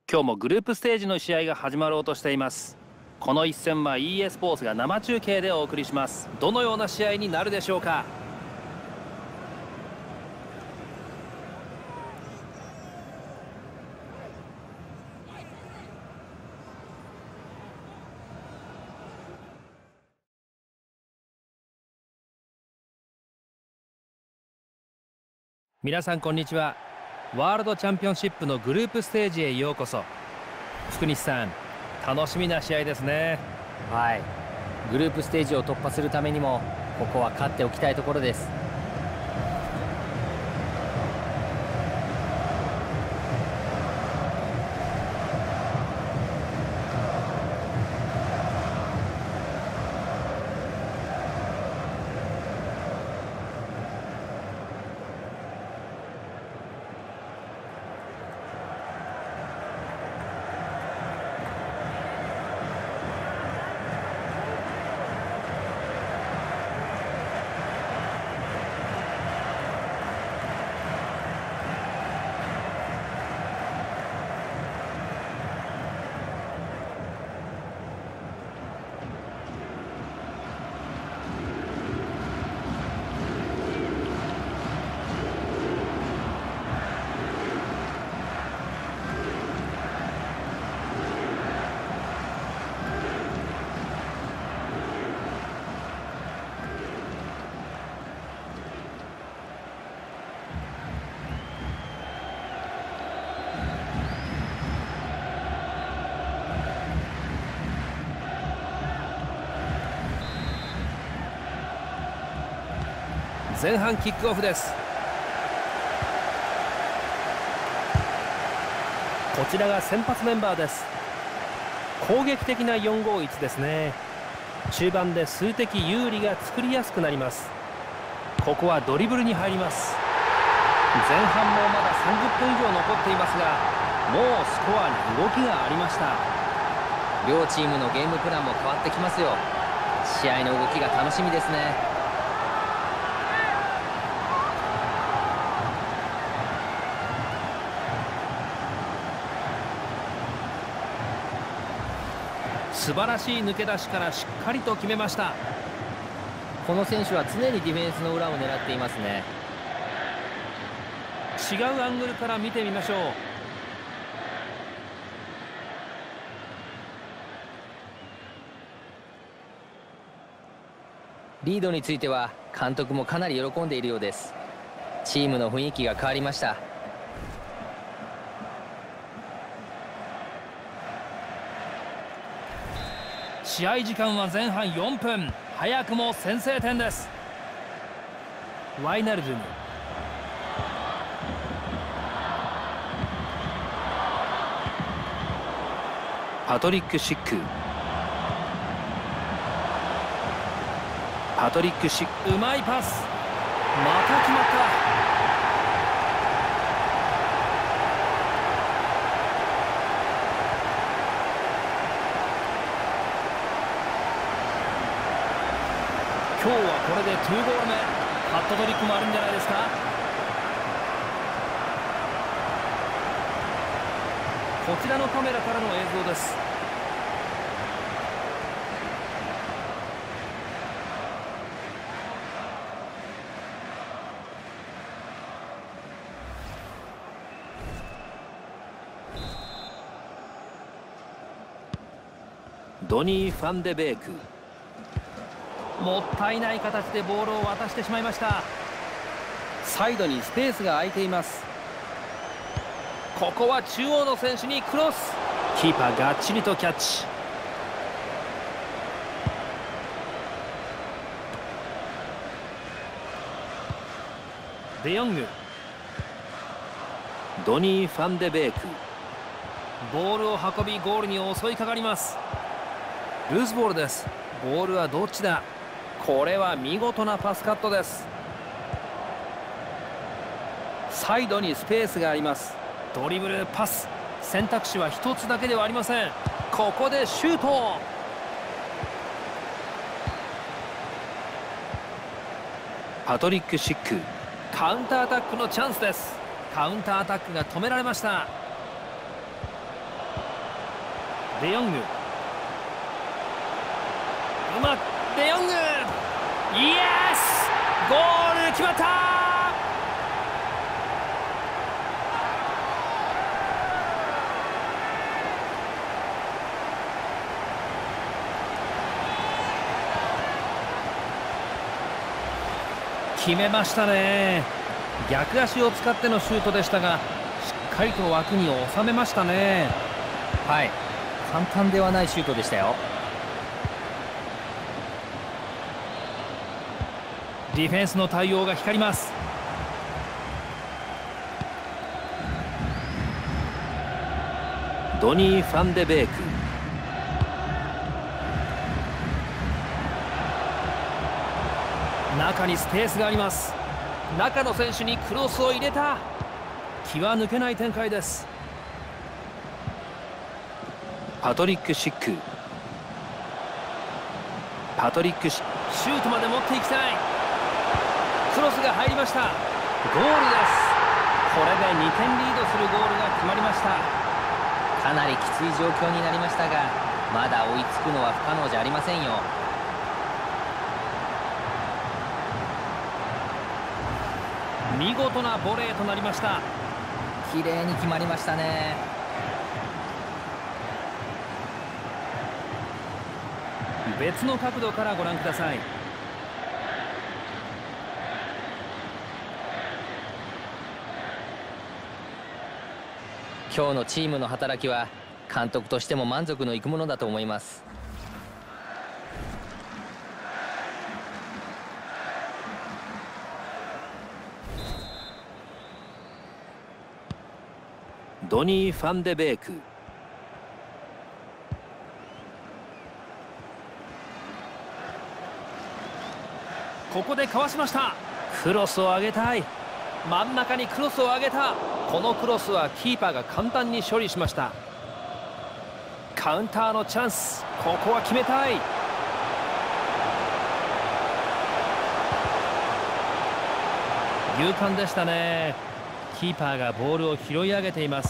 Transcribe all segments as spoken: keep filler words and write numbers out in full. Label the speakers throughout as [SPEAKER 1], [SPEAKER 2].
[SPEAKER 1] 今日もグループステージの試合が始まろうとしています。この一戦は イーエー スポーツが生中継でお送りします。どのような試合になるでしょうか。皆さんこんにちは。ワールドチャンピオンシップのグループステージへようこそ。福西さん、楽しみな試合ですね。
[SPEAKER 2] はい、グループステージを突破するためにもここは勝っておきたいところです。
[SPEAKER 1] 前半キックオフです。こちらが先発メンバーです。攻撃的なよんごーいちですね。中盤で数的有利が作りやすくなります。ここはドリブルに入ります。前半もまださんじゅっぷん以上残っていますが、もうスコアに動きがありました。
[SPEAKER 2] 両チームのゲームプランも変わってきますよ。試合の動きが楽しみですね。
[SPEAKER 1] 素晴らしい抜け出しからしっかりと決めました。
[SPEAKER 2] この選手は常にディフェンスの裏を狙っていますね。
[SPEAKER 1] 違うアングルから見てみましょう。
[SPEAKER 2] リードについては監督もかなり喜んでいるようです。チームの雰囲気が変わりました。
[SPEAKER 1] 試合時間は前半よんぷん。早くも先制点です。ワイナルドゥム、パトリック・シック、パトリック・シック、うまいパス、また決まった。今日はこれでにゴール目。ハットトリックもあるんじゃないですか。こちらのカメラからの映像です。ドニー・ファンデベーク、もったいない形でボールを渡してしまいました。サイドにスペースが空いています。ここは中央の選手にクロス。キーパーがっちりとキャッチ。デヨング、ドニー・ファンデベーク、ボールを運びゴールに襲いかかります。ルーズボールです。ボールはどっちだ。これは見事なパスカットです。サイドにスペースがあります。ドリブル、パス、選択肢は一つだけではありません。ここでシュート。パトリック・シック、カウンターアタックのチャンスです。カウンターアタックが止められました。 デヨング、うまっ、デヨング、イエス、ゴール決まった。決めましたね。逆足を使ってのシュートでしたが、しっかりと枠に収めましたね。
[SPEAKER 2] はい、簡単ではないシュートでしたよ。
[SPEAKER 1] ディフェンスの対応が光ります。ドニー・ファンデベーク、中にスペースがあります。中の選手にクロスを入れた。気は抜けない展開です。パトリック・シック、パトリックシシュートまで持っていきたい。クロスが入りました。ゴールです。これでにてんリードするゴールが決まりました。
[SPEAKER 2] かなりきつい状況になりましたが、まだ追いつくのは不可能じゃありませんよ。
[SPEAKER 1] 見事なボレーとなりました。
[SPEAKER 2] 綺麗に決まりましたね。
[SPEAKER 1] 別の角度からご覧ください。
[SPEAKER 2] 今日のチームの働きは監督としても満足のいくものだと思います。
[SPEAKER 1] ドニー・ファンデベーク、ここでかわしました。クロスを上げたい。真ん中にクロスを上げた。このクロスはキーパーが簡単に処理しました。カウンターのチャンス、ここは決めたい。勇敢でしたね。キーパーがボールを拾い上げています。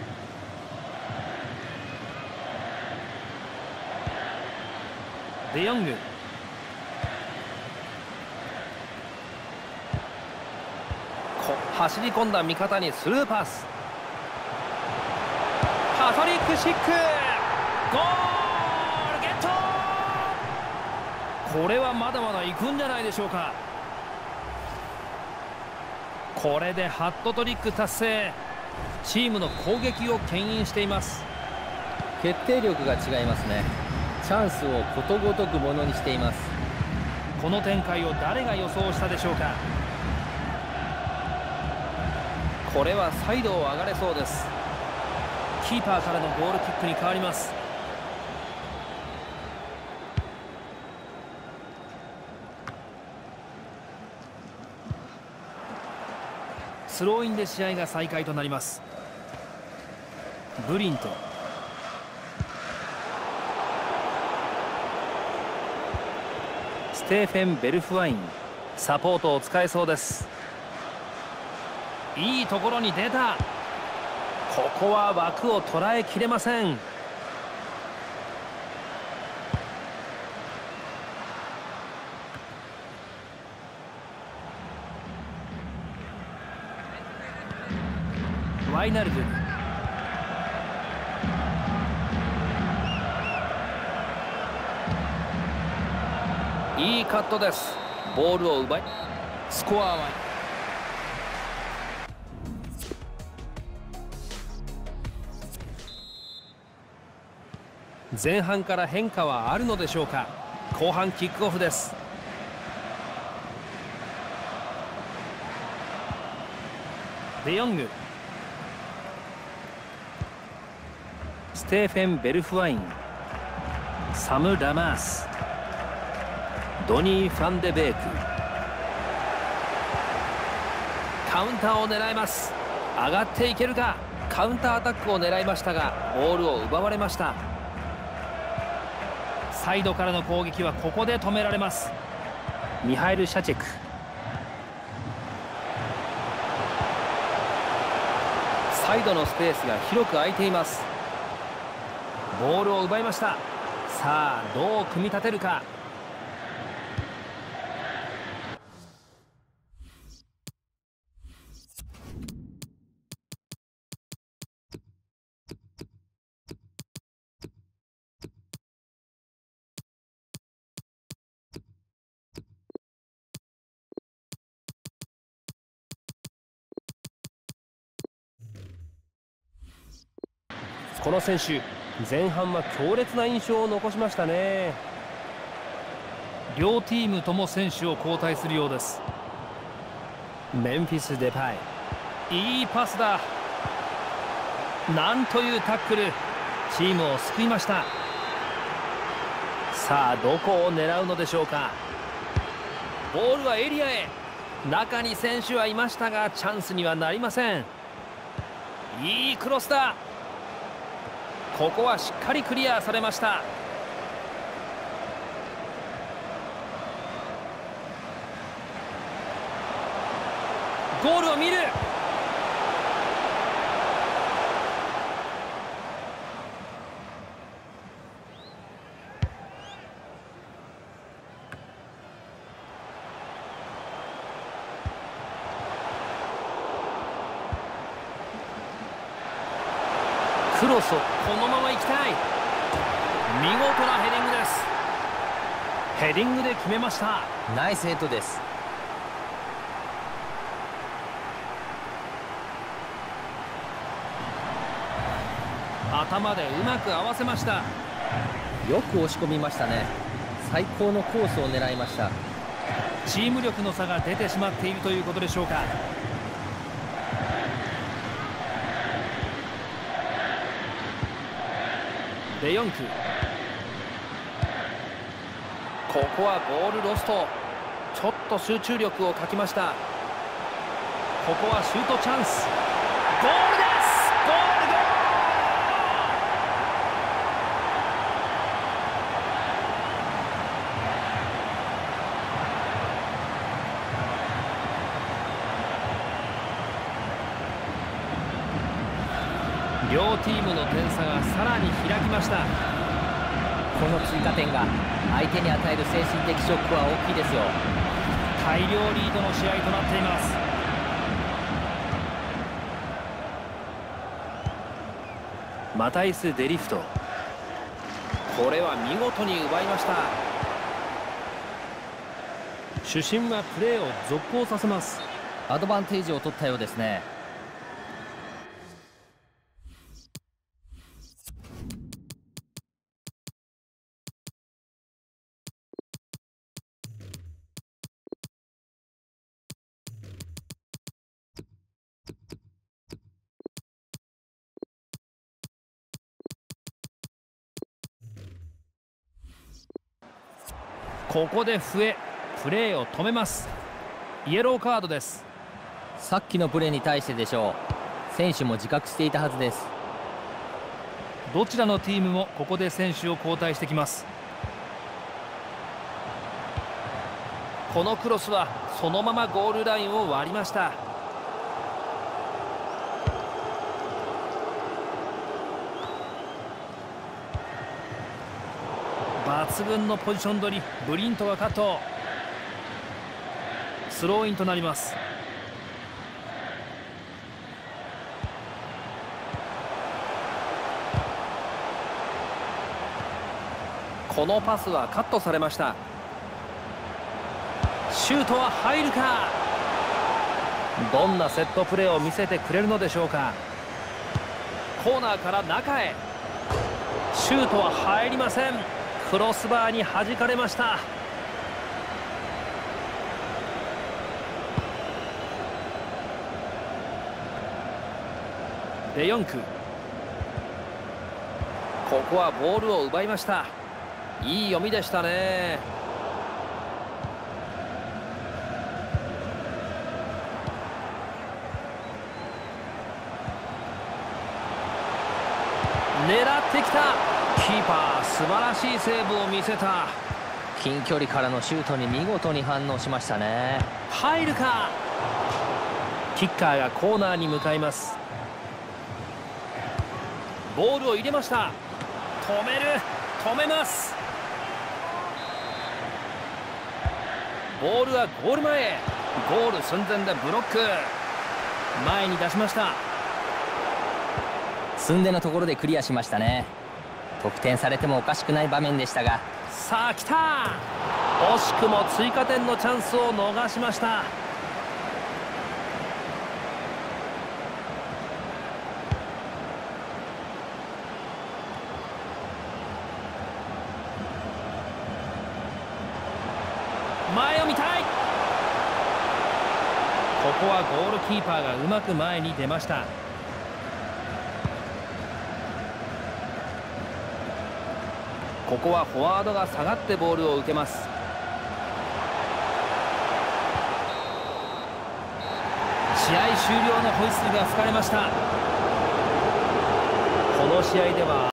[SPEAKER 1] デヨング、走り込んだ味方にスルーパス。パトリック・シック、ゴールゲット。これはまだまだ行くんじゃないでしょうか。これでハットトリック達成。チームの攻撃を牽引しています。
[SPEAKER 2] 決定力が違いますね。チャンスをことごとくものにしています。
[SPEAKER 1] この展開を誰が予想したでしょうか。これはサイドを上がれそうです。キーパーからのゴールキックに変わります。スローインで試合が再開となります。ブリント、ステーフェン・ベルフワイン、サポートを使えそうです。いいところに出た。ここは枠を捉えきれません。ワイナルドゥ、いいカットです。ボールを奪い、スコアは前半から変化はあるのでしょうか。後半キックオフです。デヨング、ステーフェン・ベルフワイン、サム・ラマース、ドニー・ファンデベーク、カウンターを狙います。上がっていけるか。カウンターアタックを狙いましたがボールを奪われました。サイドからの攻撃はここで止められます。ミハイル・シャチェク、サイドのスペースが広く空いています。 ボールを奪いました。さあどう組み立てるか。この選手、前半は強烈な印象を残しましたね。両チームとも選手を交代するようです。メンフィス・デパイ、いいパスだ。なんというタックル、チームを救いました。さあどこを狙うのでしょうか。ボールはエリアへ。中に選手はいましたがチャンスにはなりません。いいクロスだ。ここはしっかりクリアされました。ゴールを見る。クロスをこのまま行きたい。見事なヘディングです。ヘディングで決めました。
[SPEAKER 2] ナイスヘッドです。
[SPEAKER 1] 頭でうまく合わせました。
[SPEAKER 2] よく押し込みましたね。最高のコースを狙いました。
[SPEAKER 1] チーム力の差が出てしまっているということでしょうか。デヨンク、ここはボールロスト。ちょっと集中力を欠きました。ここはシュートチャンス。ゴールです。ゴールゴール。両チームの点差がさらに開きました。
[SPEAKER 2] この追加点が相手に与える精神的ショックは大きいですよ。
[SPEAKER 1] 大量リードの試合となっています。マタイス・デリフト、これは見事に奪いました。主審はプレーを続行させます。
[SPEAKER 2] アドバンテージを取ったようですね。
[SPEAKER 1] ここで笛、プレーを止めます。イエローカードです。
[SPEAKER 2] さっきのプレーに対してでしょう。選手も自覚していたはずです。
[SPEAKER 1] どちらのチームもここで選手を交代してきます。このクロスはそのままゴールラインを割りました。抜群のポジション取り、ブリントがカット。スローインとなります。このパスはカットされました。シュートは入るか。どんなセットプレーを見せてくれるのでしょうか。コーナーから中へ。シュートは入りません。クロスバーに弾かれました。デヨンク、ここはボールを奪いました。いい読みでしたね。狙ってきた。キーパー素晴らしいセーブを見せた。
[SPEAKER 2] 近距離からのシュートに見事に反応しましたね。
[SPEAKER 1] 入るか。キッカーがコーナーに向かいます。ボールを入れました。 止める、止めます。ボールはゴール前へ。ゴール寸前でブロック、前に出しました。
[SPEAKER 2] 寸出のところでクリアしましたね。得点されてもおかしくない場面でしたが。
[SPEAKER 1] さあ来た。惜しくも追加点のチャンスを逃しました。前を見たい。ここはゴールキーパーがうまく前に出ました。ここはフォワードが下がってボールを受けます。試合終了のホイッスルが吹かれました。この試合では